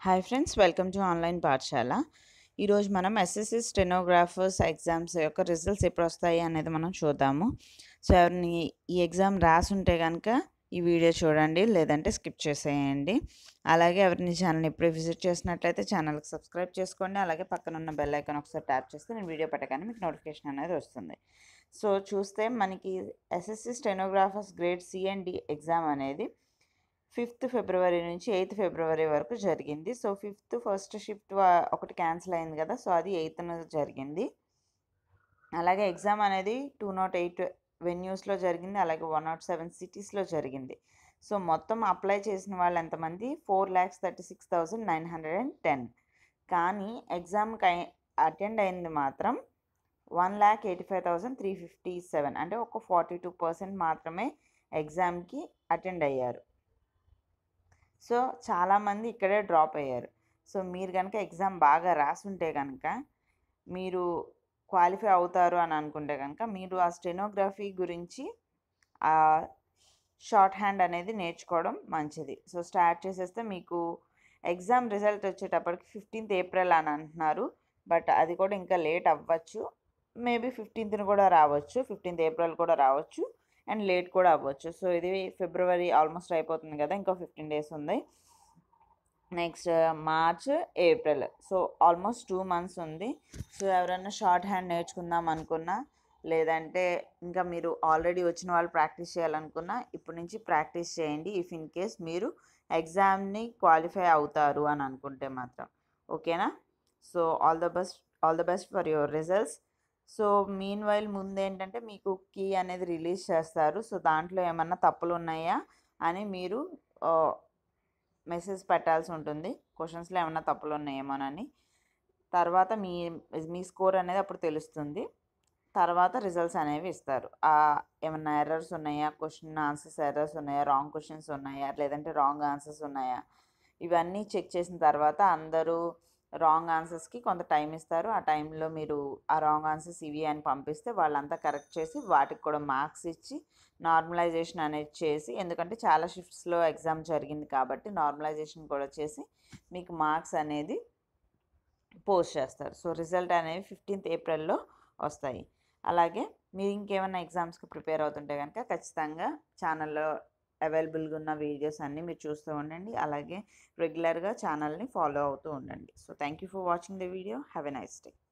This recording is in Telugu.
Hi friends, welcome to online Pathashala. ఈరోజు మనం ఎస్ఎస్సి స్టెనోగ్రాఫర్స్ ఎగ్జామ్స్ యొక్క రిజల్ట్స్ ఎప్పుడు వస్తాయి అనేది మనం చూద్దాము. సో ఎవరిని ఈ ఎగ్జామ్ రాసి ఉంటే కనుక ఈ వీడియో చూడండి, లేదంటే స్కిప్ చేసేయండి. అలాగే ఎవరిని ఛానల్ని ఎప్పుడే విజిట్ చేసినట్లయితే ఛానల్కి సబ్స్క్రైబ్ చేసుకోండి. అలాగే పక్కన ఉన్న బెల్ ఐకాన్ ఒకసారి ట్యాప్ చేస్తే నేను వీడియో పెట్టగానే మీకు నోటిఫికేషన్ అనేది వస్తుంది. సో చూస్తే మనకి SSC stenographers grade C and D exam అనేది 5th ఫిబ్రవరి నుంచి 8th ఫిబ్రవరి వరకు జరిగింది. సో 5th ఫస్ట్ షిఫ్ట్ ఒకటి క్యాన్సిల్ అయింది కదా, సో అది 8th జరిగింది. అలాగే ఎగ్జామ్ అనేది 208 వెన్యూస్లో జరిగింది, అలాగే 107 సిటీస్లో జరిగింది. సో మొత్తం అప్లై చేసిన వాళ్ళు ఎంతమంది? 4,36,910. కానీ ఎగ్జామ్కి అటెండ్ అయింది మాత్రం 1,85,357. అంటే ఒక 42% మాత్రమే ఎగ్జామ్కి అటెండ్ అయ్యారు. సో చాలామంది ఇక్కడే డ్రాప్ అయ్యారు. సో మీరు కనుక ఎగ్జామ్ బాగా రాసుంటే కనుక మీరు క్వాలిఫై అవుతారు అని అనుకుంటే కనుక మీరు ఆ స్టెనోగ్రఫీ గురించి షార్ట్ హ్యాండ్ అనేది నేర్చుకోవడం మంచిది. సో స్టార్ట్ చేసేస్తే మీకు ఎగ్జామ్ రిజల్ట్ వచ్చేటప్పటికి 15th ఏప్రిల్ అని అంటున్నారు. బట్ అది కూడా ఇంకా లేట్ అవ్వచ్చు. మేబీ 15th కూడా రావచ్చు, 15th ఏప్రిల్ కూడా రావచ్చు, అండ్ లేట్ కూడా అవ్వచ్చు. సో ఇది ఫిబ్రవరి ఆల్మోస్ట్ అయిపోతుంది కదా, ఇంకో 15 డేస్ ఉంది. Next March, April, so almost 2 months ఉంది. సో ఎవరైనా షార్ట్ హ్యాండ్ నేర్చుకుందాం అనుకున్నా, లేదంటే ఇంకా మీరు ఆల్రెడీ వచ్చిన వాళ్ళు ప్రాక్టీస్ చేయాలనుకున్నా ఇప్పటి నుంచి ప్రాక్టీస్ చేయండి. ఇఫ్ ఇన్ కేస్ మీరు ఎగ్జామ్ని క్వాలిఫై అవుతారు అని అనుకుంటే మాత్రం. ఓకేనా? So all the best for your results. So meanwhile ముందు ఏంటంటే మీకు కీ అనేది రిలీజ్ చేస్తారు. సో దాంట్లో ఏమన్నా తప్పులు ఉన్నాయా అని మీరు మెసేజ్ పెట్టాల్సి ఉంటుంది. క్వశ్చన్స్లో ఏమన్నా తప్పులు ఉన్నాయేమోనని. తర్వాత మీ స్కోర్ అనేది అప్పుడు తెలుస్తుంది. తర్వాత రిజల్ట్స్ అనేవి ఇస్తారు. ఏమన్నా ఎర్రర్స్ ఉన్నాయా, క్వశ్చన్ ఆన్సర్స్ ఎర్రర్స్ ఉన్నాయా, రాంగ్ క్వశ్చన్స్ ఉన్నాయా, లేదంటే రాంగ్ ఆన్సర్స్ ఉన్నాయా, ఇవన్నీ చెక్ చేసిన తర్వాత అందరూ రాంగ్ ఆన్సర్స్కి కొంత టైం ఇస్తారు. ఆ టైంలో మీరు ఆ రాంగ్ ఆన్సర్స్ ఇవి అని పంపిస్తే వాళ్ళంతా కరెక్ట్ చేసి వాటికి కూడా మార్క్స్ ఇచ్చి నార్మలైజేషన్ అనేది చేసి, ఎందుకంటే చాలా షిఫ్ట్స్లో ఎగ్జామ్ జరిగింది కాబట్టి నార్మలైజేషన్ కూడా చేసి మీకు మార్క్స్ అనేది పోస్ట్ చేస్తారు. సో రిజల్ట్ అనేవి 15th ఏప్రిల్లో వస్తాయి. అలాగే మీరు ఇంకేమైనా ఎగ్జామ్స్కి ప్రిపేర్ అవుతుంటే కనుక ఖచ్చితంగా ఛానల్లో అవైలబుల్గా ఉన్న వీడియోస్ అన్నీ మీరు చూస్తూ ఉండండి. అలాగే రెగ్యులర్గా ఛానల్ని ఫాలో అవుతూ ఉండండి. So thank you for watching the video. Have a nice day.